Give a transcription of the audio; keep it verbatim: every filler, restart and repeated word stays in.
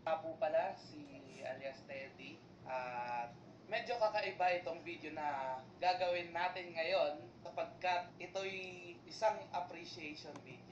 Nga po pala si alias Teddy at medyo kakaiba itong video na gagawin natin ngayon sapagkat ito'y isang appreciation video.